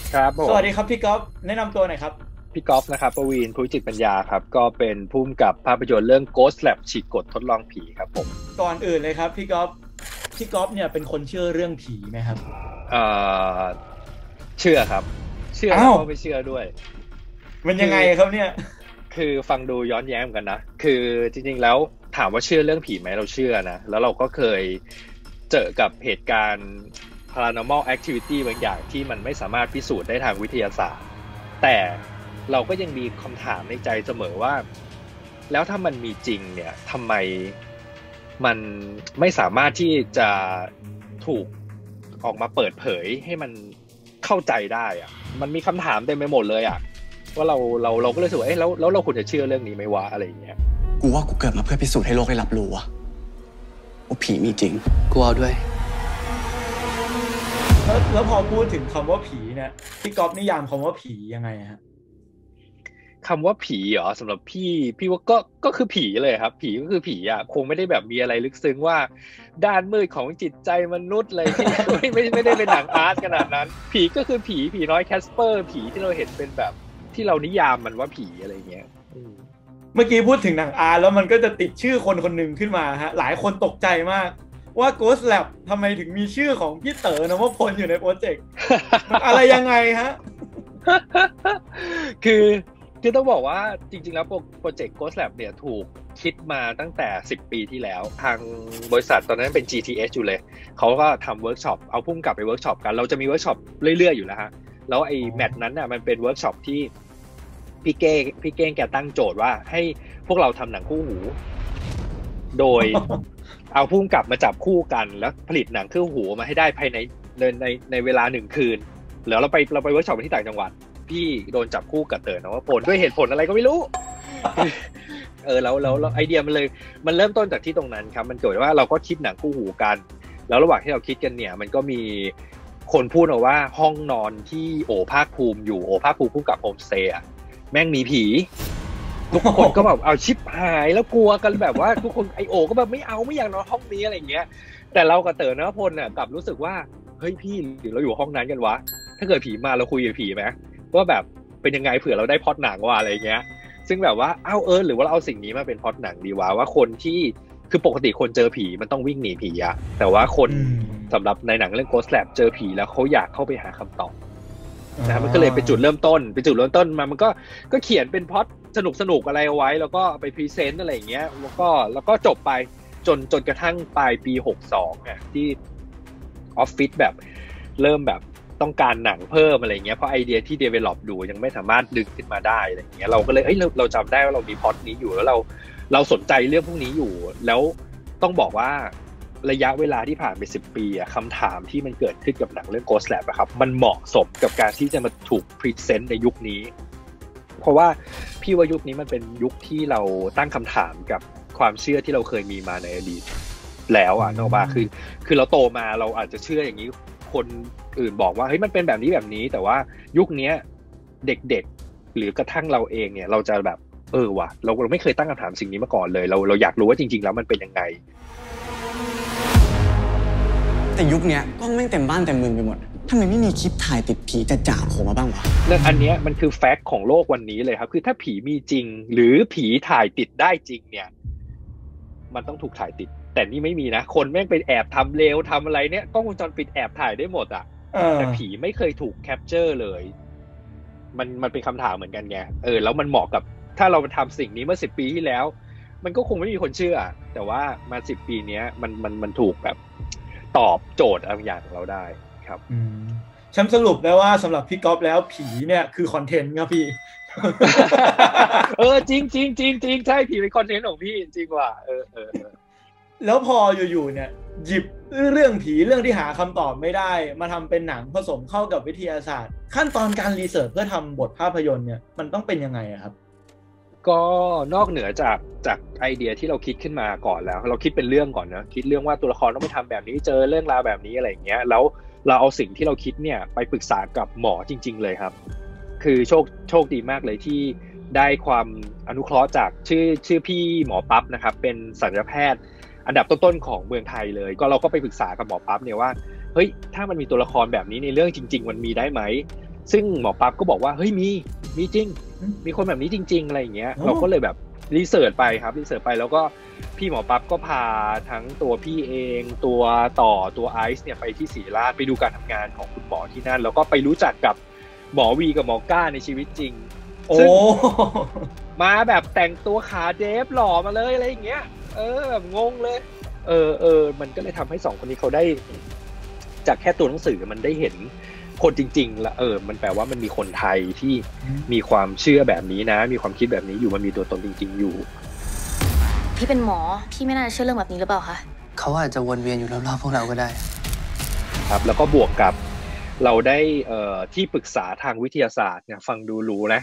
ครับผสวัมสดีครับพี่ก๊อฟแนะนำตัวหน่อยครับพี่กอล์ฟนะครับประวีณภูริจิตรปัญญาครับก็เป็นผู้กำกับภาพยนตร์เรื่อง Ghost Lab ฉีกกฎทดลองผีครับผมก่อนอื่นเลยครับพี่ก๊อฟเนี่ยเป็นคนเชื่อเรื่องผีไหมครับเอ่อเชื่อครับเชื่ออ้าวแล้วก็ไม่เชื่อด้วยมันยังไงคือครับเนี่ยคือฟังดูย้อนแย้งเหมือนกันนะคือจริงๆแล้วถามว่าเชื่อเรื่องผีไหมเราเชื่อนะแล้วเราก็เคยเจอกับเหตุการณ์ paranormal activity บางอย่างที่มันไม่สามารถพิสูจน์ได้ทางวิทยาศาสตร์แต่เราก็ยังมีคำถามในใจเสมอว่าแล้วถ้ามันมีจริงเนี่ยทำไมมันไม่สามารถที่จะถูกออกมาเปิดเผยให้มันเข้าใจได้อะมันมีคำถามเต็มไปหมดเลยอะว่าเราก็เลยรู้สึกว่าเอ๊ะแล้วเราควรจะเชื่อเรื่องนี้ไหมวะอะไรอย่างเงี้ยกูว่ากูเกิดมาเพื่อพิสูจน์ให้โลกได้รับรู้ว่าผีมีจริงกูเอาด้วยแล้วพอพูดถึงคำว่าผีเนี่ยพี่ก๊อฟนิยามคำว่าผียังไงฮะคำว่าผีเหรอสำหรับพี่ว่าก็คือผีเลยครับผีก็คือผีอ่ะคงไม่ได้แบบมีอะไรลึกซึ้งว่าด้านมืดของจิตใจมนุษย์อะไรที่ไม่ได้เป็นหนังอาร์ตขนาดนั้นผีก็คือผีน้อยแคสเปอร์ผีที่เราเห็นเป็นแบบที่เรานิยามมันว่าผีอะไรเงี้ยเมื่อกี้พูดถึงหนังอาร์แล้วมันก็จะติดชื่อคนคนหนึ่งขึ้นมาฮะหลายคนตกใจมากว่า Ghost Lab ทำไมถึงมีชื่อของพี่เต๋อนวพลอยู่ในโปรเจกต์มันอะไรยังไงฮะคือคือต้องบอกว่าจริงๆแล้วโปรเจกต์ Ghost Lab เนี่ยถูกคิดมาตั้งแต่10ปีที่แล้วทางบริษัทตอนนั้นเป็น GTS อยู่เลยเขาก็ทำเวิร์กช็อปเอาพุ่มกลับไปเวิร์กช็อปกันเราจะมีเวิร์กช็อปเรื่อยๆอยู่แล้วฮะแล้วไอ้แมตช์นั้นน่ะมันเป็นเวิร์กช็อปที่พี่เก้งแกตั้งโจทย์ว่าให้พวกเราทำหนังคู่หูโดยเอาพุ่มกลับมาจับคู่กันแล้วผลิตหนังคู่หูมาให้ได้ภายในเวลา1 คืนแล้วเราไปเวิร์กช็อปที่ต่างจังหวัด พี่โดนจับคู่กับเต๋อนวพลด้วยเหตุผลอะไรก็ไม่รู้แล้วไอเดียมันเริ่มต้นจากที่ตรงนั้นครับมันเกิดว่าเราก็คิดหนังคู่หูกันแล้วระหว่างที่เราคิดกันเนี่ยมันก็มีคนพูดมาว่าห้องนอนที่โอภาคภูมิอยู่โอภาคภูมิคู่กับโฮมสเตย์แม่งมีผีทุกคนก็แบบเอาชิปหายแล้วกลัวกันแบบว่าทุกคนไอโอก็แบบไม่เอาไม่อยากนอนห้องนี้อะไรอย่างเงี้ยแต่เรากับเต๋อนวพลกลับรู้สึกว่าเฮ้ยพี่หรือเราอยู่ห้องนั้นกันวะถ้าเกิดผีมาเราคุยกับผีไหม ว่าแบบเป็นยังไงเผื่อเราได้พล็อตหนังว่าอะไรเงี้ยซึ่งแบบว่าหรือว่าเราเอาสิ่งนี้มาเป็นพล็อตหนังดีว่าคนที่คือปกติคนเจอผีมันต้องวิ่งหนีผีอะแต่ว่าคนสำหรับในหนังเรื่อง Ghost Lab เจอผีแล้วเขาอยากเข้าไปหาคำตอบนะมันก็เลยเป็นจุดเริ่มต้นมามันก็เขียนเป็นพล็อตสนุกอะไรเอาไว้แล้วก็ไปพรีเซนต์อะไรอย่างเงี้ยแล้วก็จบไปจนกระทั่งปลายปี62ที่ออฟฟิศแบบเริ่มแบบต้องการหนังเพิ่มอะไรเงี้ยเพราะไอเดียที่ develop ดูยังไม่สามารถดึงขึ้นมาได้อะไรเงี้ยเราก็เลยเราจำได้ว่าเรามีพล็อตนี้อยู่แล้วเราสนใจเรื่องพวกนี้อยู่แล้วต้องบอกว่าระยะเวลาที่ผ่านไป10 ปีคำถามที่มันเกิดขึ้นกับหนังเรื่อง Ghost Lab ครับมันเหมาะสมกับการที่จะมาถูกพรีเซนต์ในยุคนี้เพราะว่าพี่ว่ายุคนี้มันเป็นยุคที่เราตั้งคำถามกับความเชื่อที่เราเคยมีมาในอดีตแล้วนอกบ้าคือเราโตมาเราอาจจะเชื่ออย่างนี้คนอื่นบอกว่าเฮ้ยมันเป็นแบบนี้แต่ว่ายุคนี้เด็กๆหรือกระทั่งเราเองเนี่ยเราจะแบบว่ะเราไม่เคยตั้งคำถามสิ่งนี้มาก่อนเลยเราอยากรู้ว่าจริงๆแล้วมันเป็นยังไงแต่ยุคเนี้ยกล้องแม่งเต็มบ้านเต็มเมืองไปหมดทำไมไม่มีคลิปถ่ายติดผีจ่าๆโผล่มาบ้างวะเรื่องอันนี้มันคือแฟกต์ของโลกวันนี้เลยครับคือถ้าผีมีจริงหรือผีถ่ายติดได้จริงเนี่ยมันต้องถูกถ่ายติดแต่นี่ไม่มีนะคนแม่งไปแอบทำเลวทำอะไรเนี่ยกล้องวงจรปิดแอบถ่ายได้หมดแต่ผีไม่เคยถูกแคปเจอร์เลยมันเป็นคำถามเหมือนกันไงแล้วมันเหมาะกับถ้าเราทำสิ่งนี้เมื่อ10 ปีที่แล้วมันก็คงไม่มีคนเชื่อแต่ว่ามา10 ปีนี้มันถูกแบบตอบโจทย์บางอย่างของเราได้ครับฉันสรุปได้ว่าสำหรับพี่ก๊อฟแล้วผีเนี่ยคือคอนเทนต์ครับพี่จริงจริงจริงจริงใช่ผีเป็นคอนเทนต์ของพี่จริงว่ะแล้วพออยู่ๆเนี่ยหยิบเรื่องผีเรื่องที่หาคำตอบไม่ได้มาทำเป็นหนังผสมเข้ากับวิทยาศาสตร์ขั้นตอนการรีเสิร์ชเพื่อทำบทภาพยนตร์เนี่ยมันต้องเป็นยังไงครับก็นอกเหนือจากไอเดียที่เราคิดขึ้นมาก่อนแล้วเราคิดเป็นเรื่องก่อนนะคิดเรื่องว่าตัวละครต้องไปทำแบบนี้เจอเรื่องราวแบบนี้อะไรอย่างเงี้ยแล้วเราเอาสิ่งที่เราคิดเนี่ยไปปรึกษากับหมอจริงๆเลยครับคือโชคดีมากเลยที่ได้ความอนุเคราะห์จากชื่อพี่หมอปั๊บนะครับเป็นศัลยแพทย์อันดับต้นๆของเมืองไทยเลยก็เราก็ไปปรึกษากับหมอปั๊บเนี่ยว่าเฮ้ยถ้ามันมีตัวละครแบบนี้ในเรื่องจริงๆมันมีได้ไหมซึ่งหมอปั๊บก็บอกว่าเฮ้ยมีจริงมีคนแบบนี้จริงๆอะไรอย่างเงี้ยเราก็เลยแบบรีเสิร์ชไปครับรีเสิร์ชไปแล้วก็พี่หมอปั๊บก็พาทั้งตัวพี่เองตัวตัวไอซ์เนี่ยไปที่ศรีราชไปดูการทำงานของคุณหมอที่นั่นแล้วก็ไปรู้จักกับหมอวีกับหมอก้าในชีวิตจริงซึ่งมาแบบแต่งตัวขาเดฟหล่อมาเลยอะไรอย่างเงี้ยแบบงงเลยมันก็เลยทำให้สองคนนี้เขาได้จากแค่ตัวหนังสือมันได้เห็นคนจริงๆแล้วมันแปลว่ามันมีคนไทยที่มีความเชื่อแบบนี้นะมีความคิดแบบนี้อยู่มันมีตัวตนจริงๆอยู่พี่เป็นหมอพี่ไม่น่าจะเชื่อเรื่องแบบนี้หรือเปล่าคะเขาอาจจะวนเวียนอยู่รอบๆพวกเราก็ได้ครับแล้วก็บวกกับเราได้ที่ปรึกษาทางวิทยาศาสตร์เนี่ยฟังดูรู้นะ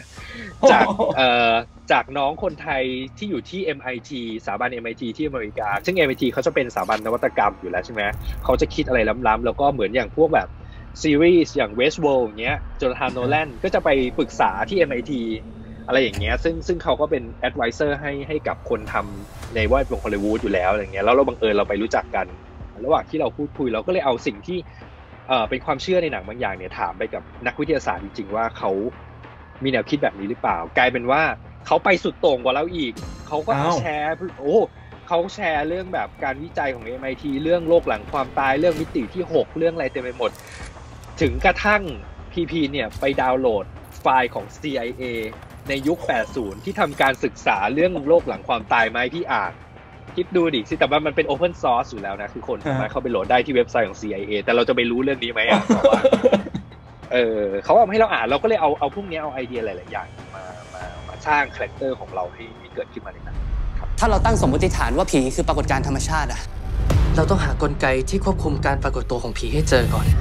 จากน้องคนไทยที่อยู่ที่ MIT สถาบัน MIT ที่อเมริกาซึ่ง MIT เขาจะเป็นสถาบันนวัตกรรมอยู่แล้วใช่ไหมเขาจะคิดอะไรล้ำๆแล้วก็เหมือนอย่างพวกแบบซีรีส์อย่าง Westworld อย่างเงี้ยโจนาธานโนแลนก็จะไปปรึกษาที่ MIT อะไรอย่างเงี้ยซึ่งเขาก็เป็น advisor ให้กับคนทำในแวดวงฮอลลีวูดอยู่แล้วอะไรเงี้ยแล้วเราบังเอิญเราไปรู้จักกันระหว่างที่เราพูดคุยเราก็เลยเอาสิ่งที่เป็นความเชื่อในหนังบางอย่างเนี่ยถามไปกับนักวิทยาศาสตร์จริงๆว่าเขามีแนวคิดแบบนี้หรือเปล่ากลายเป็นว่าเขาไปสุดโต่งกว่าเราอีกเขาก็แชร์เขาแชร์เรื่องแบบการวิจัยของ MIT เรื่องโลกหลังความตายเรื่องมิติที่6เรื่องอะไรเต็มไปหมดถึงกระทั่ง PP เนี่ยไปดาวน์โหลดไฟล์ของ CIA ในยุค 80 ที่ทำการศึกษาเรื่องโลกหลังความตายมาให้พี่อ่านคิดดูดิสิแต่ว่ามันเป็น Open Source อยู่แล้วนะคือคนสามารถเข้าไปโหลดได้ที่เว็บไซต์ของ CIA แต่เราจะไปรู้เรื่องนี้ไหมอ่ะเขาเอาให้เราอ่านเราก็เลยเอาพวกนี้เอาไอเดียหลายๆอย่างมาสร้างคาแรคเตอร์ของเราให้เกิดขึ้นมาในนั้นครับถ้าเราตั้งสมมติฐานว่าผีคือปรากฏการณ์ธรรมชาติอะเราต้องหากลไกที่ควบคุมการปรากฏตัวของผีให้เจอก่อน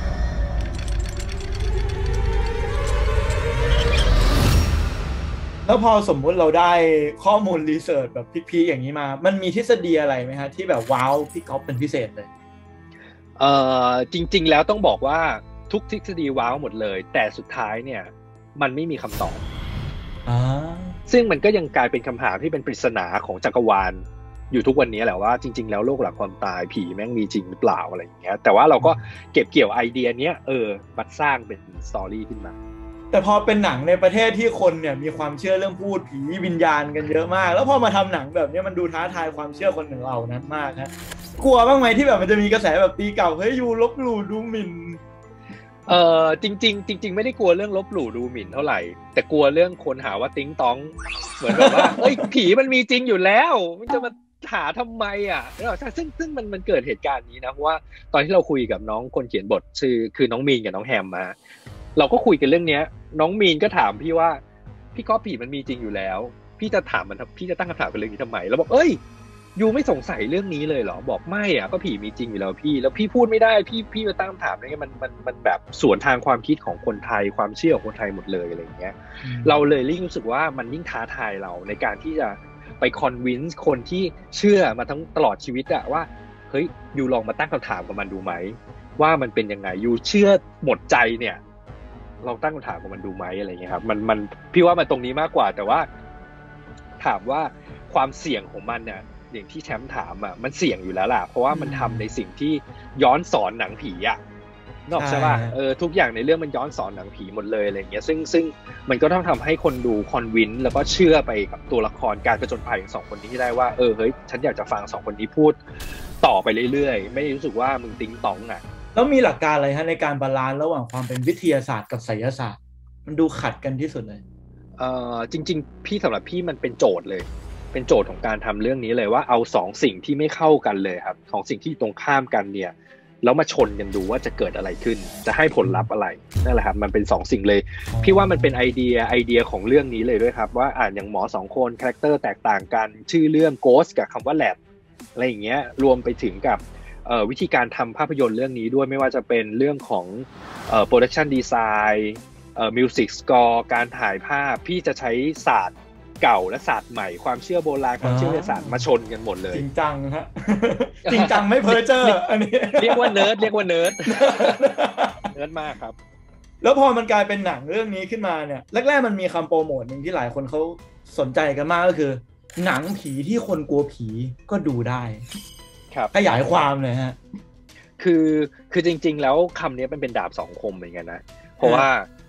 แล้วพอสมมุติเราได้ข้อมูลรีเสิร์ชแบบพีคๆอย่างนี้มามันมีทฤษฎีอะไรไหมฮะที่แบบว้าวพี่ก๊อฟเป็นพิเศษเลยจริงๆแล้วต้องบอกว่าทุกทฤษฎีว้าวหมดเลยแต่สุดท้ายเนี่ยมันไม่มีคำตอบซึ่งมันก็ยังกลายเป็นคำถามที่เป็นปริศนาของจักรวาลอยู่ทุกวันนี้แหละว่าจริงๆแล้วโลกหลังความตายผีแม่งมีจริงหรือเปล่าอะไรอย่างเงี้ยแต่ว่าเราก็เก็บเกี่ยวไอเดียเนี้ยมาสร้างเป็นสตอรี่ขึ้นมาแต่พอเป็นหนังในประเทศที่คนเนี่ยมีความเชื่อเรื่องพูดผีวิญญาณกันเยอะมากแล้วพอมาทำหนังแบบนี้มันดูท้าทายความเชื่อคนเหล่านั้นมากนะกลัวบ้างไหมที่แบบมันจะมีกระแสแบบปีเก่าเฮ้ยอยู่ลบหลู่ดูหมิ่นจริงไม่ได้กลัวเรื่องลบหลู่ดูหมิ่นเท่าไหร่แต่กลัวเรื่องคนหาว่าติ๊งต้องเหมือนแบบว่าเอ้ยผีมันมีจริงอยู่แล้วมันจะมาหาทำไมอ่ะซึ่งมันเกิดเหตุการณ์นี้นะเพราะว่าตอนที่เราคุยกับน้องคนเขียนบทคือน้องมีนกับน้องแฮมมาเราก็คุยกันเรื่องนี้น้องมีนก็ถามพี่ว่าพี่ก๊อฟผีมันมีจริงอยู่แล้วพี่จะถามมันพี่จะตั้งคำถามกับเรื่องนี้ทำไมแล้วบอกเอ้ยยูไม่สงสัยเรื่องนี้เลยเหรอบอกไม่อ่ะก็ผีมีจริงอยู่แล้วพี่แล้วพี่พูดไม่ได้พี่มาตั้งคำถามอะไรเงี้ยมันแบบสวนทางความคิดของคนไทยความเชื่อของคนไทยหมดเลยอะไรอย่างเงี้ยเราเลยยิ่งรู้สึกว่ามันยิ่งท้าทายเราในการที่จะไปคอนวินส์คนที่เชื่อมาทั้งตลอดชีวิตอะว่าเฮ้ยยูลองมาตั้งคำถามกับมันดูไหมว่ามันเป็นยังไงยูเชื่อหมดใจเนี่ยลองตั้งคำถามกับมันดูไหมอะไรเงี้ยครับมันพี่ว่ามันตรงนี้มากกว่าแต่ว่าถามว่าความเสี่ยงของมันเนี่ยอย่างที่แชมป์ถามอ่ะมันเสี่ยงอยู่แล้วล่ะเพราะว่ามันทำในสิ่งที่ย้อนสอนหนังผีอ่ะนอกใช่ป่ะทุกอย่างในเรื่องมันย้อนสอนหนังผีหมดเลยอะไรเงี้ยซึ่งมันก็ต้องทำให้คนดูคอนวินแล้วก็เชื่อไปกับตัวละครการผจญภัยของสองคนนี้ได้ว่าเฮ้ยฉันอยากจะฟังสองคนนี้พูดต่อไปเรื่อยๆไม่รู้สึกว่ามึงติ๊งต้องอ่ะแล้วมีหลักการอะไรฮะในการบาลานซ์ระหว่างความเป็นวิทยาศาสตร์กับไสยศาสตร์มันดูขัดกันที่สุดเลยจริงๆพี่สำหรับพี่มันเป็นโจทย์เลยเป็นโจทย์ของการทำเรื่องนี้เลยว่าเอาสองสิ่งที่ไม่เข้ากันเลยครับของสิ่งที่ตรงข้ามกันเนี่ยแล้วมาชนกันดูว่าจะเกิดอะไรขึ้นจะให้ผลลัพธ์อะไรนั่นแหละครับมันเป็น2สิ่งเลยพี่ว่ามันเป็นไอเดียของเรื่องนี้เลยด้วยครับว่าอย่างหมอ2คนคาแรคเตอร์แตกต่างกันชื่อเรื่อง Ghost กับคำว่า Lab อะไรอย่างเงี้ยรวมไปถึงกับวิธีการทำภาพยนตร์เรื่องนี้ด้วยไม่ว่าจะเป็นเรื่องของproduction design music score การถ่ายภาพพี่จะใช้ศาสตร์เก่าและศาสตร์ใหม่ความเชื่อโบราณความเชื่อวิทยาศาสตร์มาชนกันหมดเลยจริงจังฮะ จริงจังไม่เพ้อเจ้ออันนี้เรียกว่าเนิร์ดเนิร์ดมากครับแล้วพอมันกลายเป็นหนังเรื่องนี้ขึ้นมาเนี่ยแรกๆมันมีคำโปรโมทนึงที่หลายคนเขาสนใจกันมากก็คือหนังผีที่คนกลัวผีก็ดูได้ครับขยายความเลยฮะคือจริงๆแล้วคำนี้เป็นดาบสองคมเหมือนกันนะเพราะว่า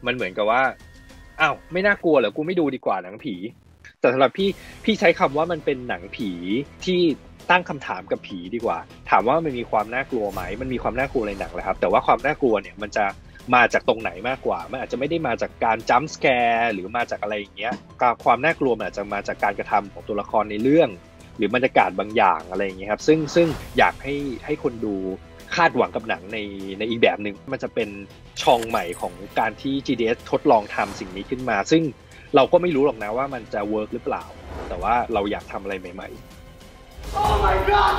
มันเหมือนกับว่าอ้าวไม่น่ากลัวเหรอกูไม่ดูดีกว่าหนังผีแต่สำหรับพี่ใช้คำว่ามันเป็นหนังผีที่ตั้งคำถามกับผีดีกว่าถามว่ามันมีความน่ากลัวไหมมันมีความน่ากลัวในหนังแหละครับแต่ว่าความน่ากลัวเนี่ยมันจะมาจากตรงไหนมากกว่ามันอาจจะไม่ได้มาจากการจัมป์สแกร์หรือมาจากอะไรอย่างเงี้ยความน่ากลัวมันอาจจะมาจากการกระทำของตัวละครในเรื่องหรือบรรยากาศบางอย่างอะไรอย่างเงี้ยครับซึ่งอยากให้คนดูคาดหวังกับหนังในอีกแบบหนึ่งมันจะเป็นช่องใหม่ของการที่ GDS ทดลองทำสิ่งนี้ขึ้นมาซึ่งเราก็ไม่รู้หรอกนะว่ามันจะเวิร์กหรือเปล่าแต่ว่าเราอยากทำอะไรใหม่ๆ Oh my god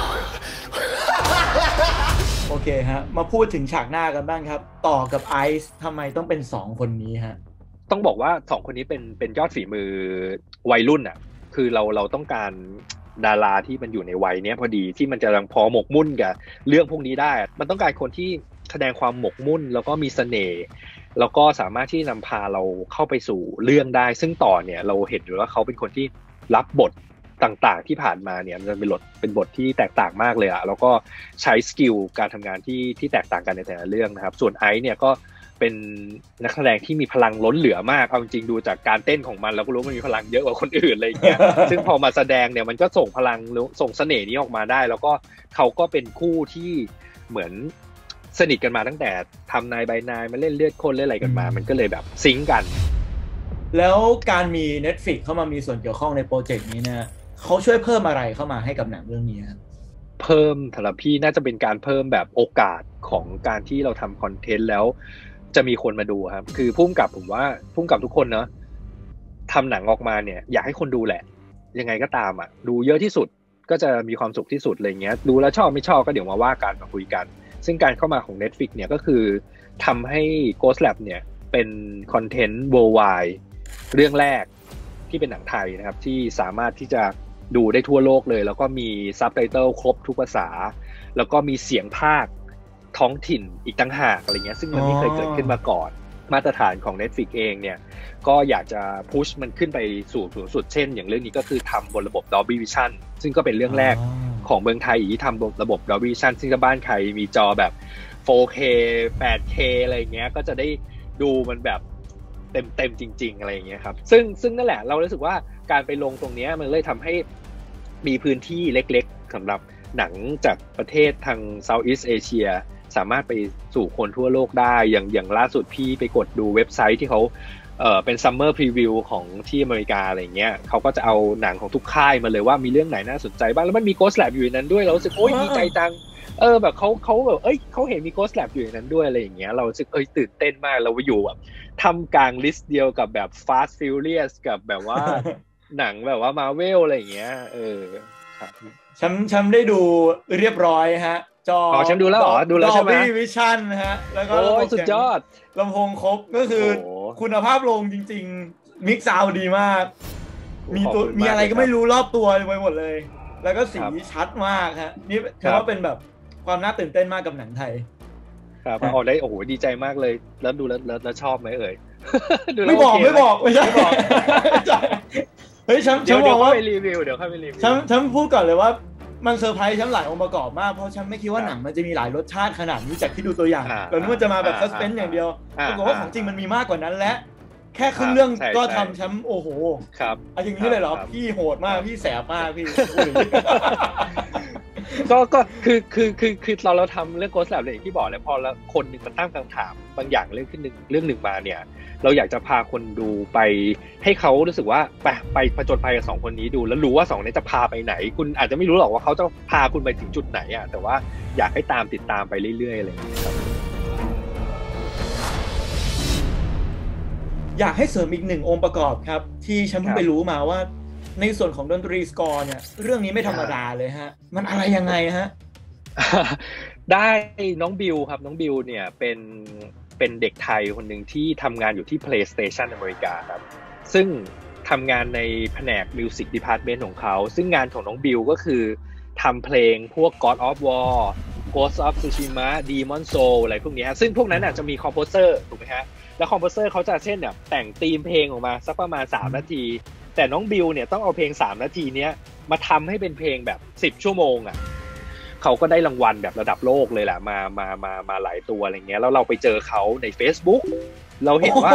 โอเคฮะมาพูดถึงฉากหน้ากันบ้างครับต่อกับไอซ์ทำไมต้องเป็น2คนนี้ฮะต้องบอกว่า2คนนี้เป็นยอดฝีมือวัยรุ่นอ่ะคือเราต้องการดาราที่มันอยู่ในวัยเนี้ยพอดีที่มันจะยังพอหมกมุ่นกับเรื่องพวกนี้ได้มันต้องการคนที่แสดงความหมกมุ่นแล้วก็มีเสน่ห์แล้วก็สามารถที่นำพาเราเข้าไปสู่เรื่องได้ซึ่งต่อเนี่ยเราเห็นอยู่ว่าเขาเป็นคนที่รับบทต่างๆที่ผ่านมาเนี่ยมันเป็นบทที่แตกต่างมากเลยอะแล้วก็ใช้สกิลการทำงานที่แตกต่างกันในแต่ละเรื่องนะครับส่วนไอซ์เนี่ยก็เป็นนักแสดงที่มีพลังล้นเหลือมากเอาจริงๆดูจากการเต้นของมันเราก็รู้มันมีพลังเยอะกว่าคนอื่นอะไรอย่างเงี้ย ซึ่งพอมาแสดงเนี่ยมันก็ส่งพลังส่งเสน่ห์นี้ออกมาได้แล้วก็เขาก็เป็นคู่ที่เหมือนสนิทกันมาตั้งแต่ทำนายใบนายมาเล่นเลือดข้นเล่นอะไรกันมามันก็เลยแบบซิงค์กันแล้วการมี Netflix เข้ามามีส่วนเกี่ยวข้องในโปรเจกต์นี้เนี่ยเขาช่วยเพิ่มอะไรเข้ามาให้กับหนังเรื่องนี้ครับเพิ่มสำหรับพี่น่าจะเป็นการเพิ่มแบบโอกาสของการที่เราทำคอนเทนต์แล้วจะมีคนมาดูครับคือพุ่งกับผมว่าพุ่งกับทุกคนเนาะทำหนังออกมาเนี่ยอยากให้คนดูแหละยังไงก็ตามอ่ะดูเยอะที่สุดก็จะมีความสุขที่สุดอะไรเงี้ยดูแล้วชอบไม่ชอบก็เดี๋ยวมาว่ากันมาคุยกันซึ่งการเข้ามาของ Netflix เนี่ยก็คือทำให้ Ghost Lab เนี่ยเป็นคอนเทนต์ worldwide เรื่องแรกที่เป็นหนังไทยนะครับที่สามารถที่จะดูได้ทั่วโลกเลยแล้วก็มีซับไตเติลครบทุกภาษาแล้วก็มีเสียงพากย์ท้องถิ่นอีกต่างหากอะไรเงี้ยซึ่งมันไม่เคยเกิดขึ้นมาก่อนมาตรฐานของ Netflix เองเนี่ยก็อยากจะพุชมันขึ้นไปสู่สูงสุดเช่นอย่างเรื่องนี้ก็คือทำบนระบบ Dolby Vision ซึ่งก็เป็นเรื่องแรกของเมืองไทยที่ทำบนระบบ Dolby Vision ซึ่งถ้าบ้านใครมีจอแบบ 4K 8K อะไรเงี้ยก็จะได้ดูมันแบบเต็มจริงๆอะไรอย่างเงี้ยครับซึ่งนั่นแหละเรารู้สึกว่าการไปลงตรงนี้มันเลยทำให้มีพื้นที่เล็กๆสำหรับหนังจากประเทศทาง Southeast Asia สามารถไปสู่คนทั่วโลกได้อย่างล่าสุดพี่ไปกดดูเว็บไซต์ที่เขาเป็น Summer Preview ของที่อเมริกาอะไรเงี้ยเขาก็จะเอาหนังของทุกค่ายมาเลยว่ามีเรื่องไหนน่าสนใจบ้างแล้วมันมี Ghost Lab อยู่ในนั้นด้วยเรารู้สึกโอ๊ยดีใจจังแบบเขาแบบเขาเห็นมี Ghost Lab อยู่ในนั้นด้วยอะไรอย่างเงี้ยเรารู้สึกตื่นเต้นมากเราไปอยู่แบบทำกลางลิสต์เดียวกับแบบ Fast Furious กับแบบว่า หนังแบบว่า Marvel อะไรอย่างเงี้ยครับฉันได้ดูเรียบร้อยฮะจอฉันดูแล้วเหรอดูแล้วใช่ไหม Dolby Vision ฮะแล้วก็สุดยอดลำโพงครบก็คือคุณภาพโรงจริงๆมิกซ์ซาวด์ดีมากมีอะไรก็ไม่รู้รอบตัวไปหมดเลยแล้วก็สีชัดมากฮะนี่ถือว่าเป็นแบบความน่าตื่นเต้นมากกับหนังไทยครับออกได้โอ้โหดีใจมากเลยแล้วดูแล้วชอบไหมไม่บอกไม่ใช่เฮ้ยฉันบอกว่าไปรีวิวเดี๋ยวค่อยไปรีวิวฉันพูดก่อนเลยว่ามันเซอร์ไพรส์ฉันหลายองค์ประกอบมากเพราะฉันไม่คิดว่าหนังมันจะมีหลายรสชาติขนาดนี้จากที่ดูตัวอย่างเราคิดว่าจะมาแบบซัสเพนส์อย่างเดียวปรากฏว่าของจริงมันมีมากกว่านั้นและแค่ครึ่งเรื่องก็ทำฉันโอ้โหครับอย่างนี้เลยเหรอพี่โหดมากพี่แสบมากพี่ก็คือเราทำเรื่อง Ghost Lab เลยที่บอกเลยพอแล้วคนนึงมันตั้งคำถามบางอย่างเรื่องหนึ่งมาเนี่ยเราอยากจะพาคนดูไปให้เขารู้สึกว่าไปผจญภัยกับ2คนนี้ดูแล้วรู้ว่า2นี้จะพาไปไหนคุณอาจจะไม่รู้หรอกว่าเขาจะพาคุณไปถึงจุดไหนอ่ะแต่ว่าอยากให้ติดตามไปเรื่อยๆอะไรอย่างเงี้ยครับอยากให้เสริมอีก1องค์ประกอบครับที่ฉันเพิ่งไปรู้มาว่าในส่วนของดนตรีสกอร์เนี่ยเรื่องนี้ไม่ธรรมดาเลยฮะมันอะไรยังไงฮะได้น้องบิวครับน้องบิวเนี่ยเป็นเด็กไทยคนหนึ่งที่ทำงานอยู่ที่ PlayStation อเมริกาครับซึ่งทำงานในแผนก Music Department ของเขาซึ่งงานของน้องบิวก็คือทำเพลงพวก God of War Ghost of Tsushima Demon Soul อะไรพวกนี้ซึ่งพวกนั้นอาจจะมีคอมโพเซอร์ถูกไหมฮะแล้วคอมโพเซอร์เขาจะเช่นแบบแต่งธีมเพลงออกมาสักประมาณ3 นาทีแต่น้องบิวเนี่ยต้องเอาเพลง3 นาทีเนี้ยมาทำให้เป็นเพลงแบบ10 ชั่วโมงอ่ะเขาก็ได้รางวัลแบบระดับโลกเลยแหละมาหลายตัวอะไรเงี้ยแล้วเราไปเจอเขาใน Facebook เราเห็นว่า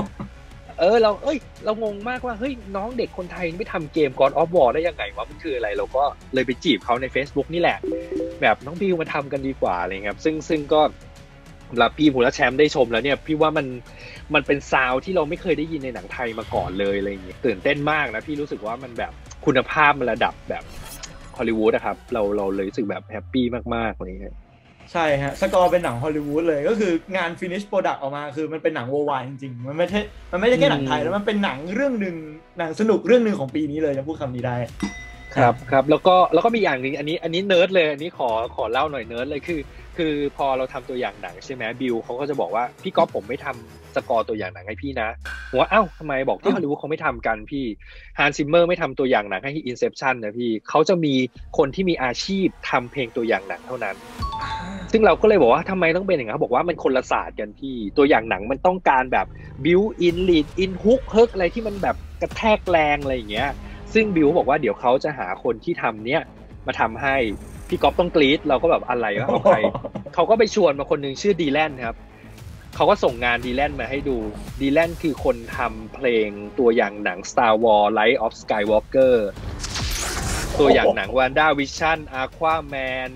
เรางงมากว่าเฮ้ยน้องเด็กคนไทยไม่ทำเกม God of War ได้ยังไงวะมันคืออะไรเราก็เลยไปจีบเขาใน Facebook นี่แหละแบบน้องบิวมาทำกันดีกว่าอะไรครับซึ่งก็รับพี่ผมและแชมป์ได้ชมแล้วเนี่ยพี่ว่ามันเป็นซาวด์ที่เราไม่เคยได้ยินในหนังไทยมาก่อนเลยอะไรอย่างเงี้ยตื่นเต้นมากนะพี่รู้สึกว่ามันแบบคุณภาพมันระดับแบบฮอลลีวูดนะครับเราเลยรู้สึกแบบแฮปปี้มากๆอะไรเงี้ยใช่ฮะสกอร์เป็นหนังฮอลลีวูดเลยก็คืองาน finish product ออกมาคือมันเป็นหนัง worldwide จริงๆมันไม่ใช่แค่หนังไทยแล้วมันเป็นหนังเรื่องนึงหนังสนุกเรื่องนึงของปีนี้เลยจะพูดคำนี้ได้ครับแล้วก็มีอย่างนึงอันนี้เนิร์ดเลยอันนี้ขอเล่าหน่อยเนิร์ดเลยคือพอเราทำตัวอย่างหนังใช่ไหมบิวเขาก็จะบอกว่าพี่ก๊อฟผมไม่ทำสกอร์ตัวอย่างหนังให้พี่นะผมว่าทำไมบอกที่ฮอลลีวูดเขาไม่ทำกันพี่ฮันซิมเมอร์ไม่ทำตัวอย่างหนังให้ Inception นะพี่เขาจะมีคนที่มีอาชีพทำเพลงตัวอย่างหนังเท่านั้นซึ่งเราก็เลยบอกว่าทำไมต้องเป็นอย่างนั้นเขาบอกว่ามันคนละศาสตร์กันพี่ตัวอย่างหนังมันต้องการแบบบิวอินลีดอินฮุกเฮิร์กอะไรที่มันแบบกระแทกแรงอะไรอย่างเงี้ยซึ่งบิวบอกว่าเดี๋ยวเขาจะหาคนที่ทำเนี้ยมาทำให้พี่ก๊อฟต้องกรี๊ดเราก็แบบอะไรวะใครเขาก็ไปชวนมาคนนึงชื่อดีแลนครับเขาก็ส่งงานดีแลนมาให้ดูดีแลนคือคนทำเพลงตัวอย่างหนัง Star Wars Light of Skywalker ตัวอย่างหนัง WandaVision Aquaman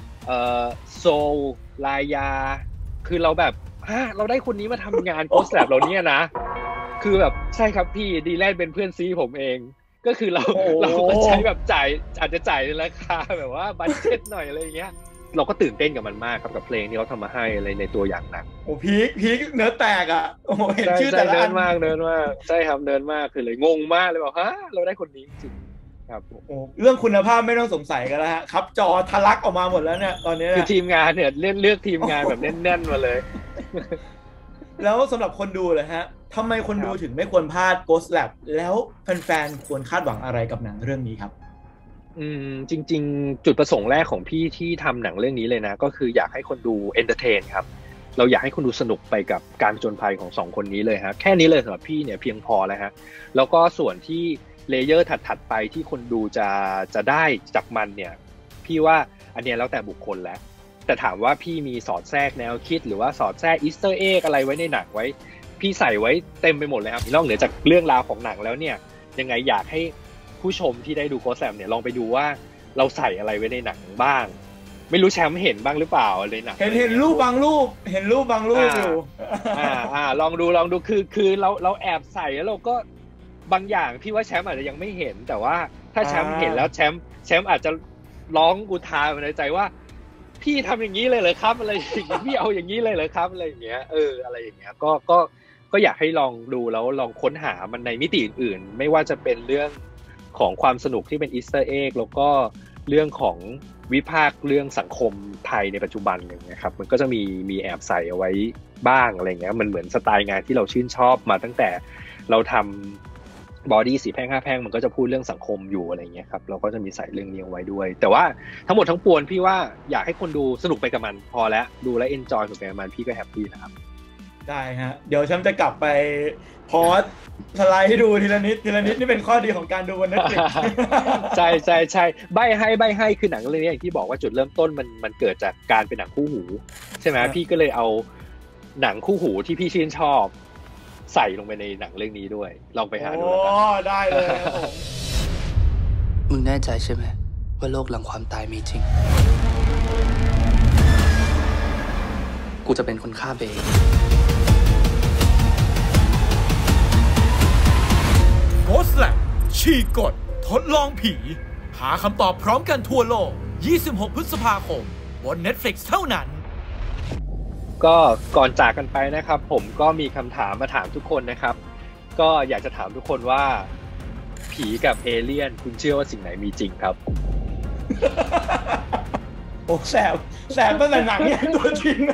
Soul ลายาคือเราแบบเราได้คนนี้มาทำงาน Ghost Lab เราเนี่ยนะคือแบบใช่ครับพี่ดีแลนเป็นเพื่อนซีผมเองก็คือเราก็ใช้แบบอาจจะจ่ายในราคาแบบว่าบัดเจ็ตหน่อยอะไรอย่างเงี้ยเราก็ตื่นเต้นกับมันมากครับกับเพลงที่เขาทำมาให้อะไรในตัวอย่างหนังโอ้พีคเนื้อแตกอ่ะโอ้เห็นชื่อแต่ละเนินมากใช่ครับเนินมากคือเลยงงมากเลยบอกเราได้คนนี้จริงครับโอ้เรื่องคุณภาพไม่ต้องสงสัยกันแล้วฮะครับจอทะลักออกมาหมดแล้วเนี่ยตอนนี้คือทีมงานเนี่ยเลือกทีมงานแบบแน่นๆมาเลยแล้วสำหรับคนดูเลยฮะทำไมคนดูถึงไม่ควรพลาด Ghost Lab แล้วแฟนๆควรคาดหวังอะไรกับหนังเรื่องนี้ครับจริงๆจุดประสงค์แรกของพี่ที่ทำหนังเรื่องนี้เลยนะก็คืออยากให้คนดูเอนเตอร์เทนครับเราอยากให้คนดูสนุกไปกับการผจญภัยของสองคนนี้เลยฮะแค่นี้เลยสำหรับพี่เนี่ยเพียงพอแล้วฮะแล้วก็ส่วนที่เลเยอร์ถัดๆไปที่คนดูจะได้จากมันเนี่ยพี่ว่าอันนี้แล้วแต่บุคคลแล้วแต่ถามว่าพี่มีสอดแทรกแนวคิดหรือว่าสอดแทรกอีสเตอร์เอ็กอะไรไว้ในหนังไว้พี่ใส่ไว้เต็มไปหมดเลยครับนอกเหนือจากเรื่องราวของหนังแล้วเนี่ยยังไงอยากให้ผู้ชมที่ได้ดูGhost Labเนี่ยลองไปดูว่าเราใส่อะไรไว้ในหนังบ้างไม่รู้แชมป์เห็นบ้างหรือเปล่าเลยหนังเห็นรูปบางรูปอยู่ลองดูคือเราแอบใส่แล้วเราก็บางอย่างพี่ว่าแชมป์อาจจะยังไม่เห็นแต่ว่าถ้าแชมป์เห็นแล้วแชมป์อาจจะร้องอุทานในใจว่าพี่ทำอย่างนี้เลยเหรอครับอะไรอย่างเงี้ยพี่เอาอย่างนี้เลยเหรอครับอะไรอย่างเงี้ยอะไรอย่างเงี้ยก็อยากให้ลองดูแล้วลองค้นหามันในมิติอื่นๆไม่ว่าจะเป็นเรื่องของความสนุกที่เป็นอีสเตอร์เอ็กแล้วก็เรื่องของวิพากษ์เรื่องสังคมไทยในปัจจุบันอย่างเงี้ยครับมันก็จะมีแอบใส่เอาไว้บ้างอะไรเงี้ยมันเหมือนสไตล์งานที่เราชื่นชอบมาตั้งแต่เราทำบอดี้สีแพร่ง5แพร่งมันก็จะพูดเรื่องสังคมอยู่อะไรเงี้ยครับเราก็จะมีใส่เรื่องนี้เอาไว้ด้วยแต่ว่าทั้งหมดทั้งปวงพี่ว่าอยากให้คนดูสนุกไปกับมันพอแล้วดูแล้วเอนจอยสนุกไปกับมันพี่ก็แฮปปี้นะครับได้ฮะเดี๋ยวฉันจะกลับไปพอสสไลด์ให้ดูทีละนิดนี่เป็นข้อดีของการดูบน Netflix ใช่ใบให้คือหนังเรื่องนี้อย่างที่บอกว่าจุดเริ่มต้นมันเกิดจากการเป็นหนังคู่หูใช่ไหมพี่ก็เลยเอาหนังคู่หูที่พี่ชื่นชอบใส่ลงไปในหนังเรื่องนี้ด้วยลองไปหาดูแล้วกันได้เลยครับผมมึงแน่ใจใช่ไหมว่าโลกหลังความตายมีจริงกูจะเป็นคนฆ่าเบย์ Ghost Lab ฉีกกฎทดลองผีหาคำตอบพร้อมกันทั่วโลก26 พฤษภาคมบน Netflix เท่านั้นก็ก่อนจากกันไปนะครับผมก็มีคำถามมาถามทุกคนนะครับก็อยากจะถามทุกคนว่าผีกับเอเลี่ยนคุณเชื่อว่าสิ่งไหนมีจริงครับโอ้แสบตั้งแต่หนังเนี่ยตัวจริง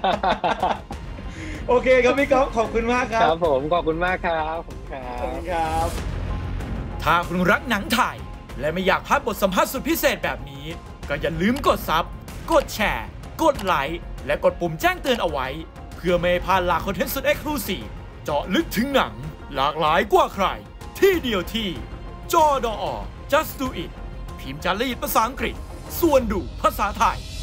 โอเคครับพี่ก๊อฟขอบคุณมากครับครับผมขอบคุณมากครับขอบคุณครับถ้าคุณรักหนังไทยและไม่อยากพลาดบทสัมภาษณ์สุดพิเศษแบบนี้ก็อย่าลืมกดซับกดแชร์กดไลค์และกดปุ่มแจ้งเตือนเอาไว้เพื่อไม่ให้พลาดหลากคอนเทนต์สุดเอ็กซ์คลูซีฟเจาะลึกถึงหนังหลากหลายกว่าใครที่เดียวที่จอดอ Just Do It พิมพ์จารีตภาษาอังกฤษส่วนดูภาษาไทย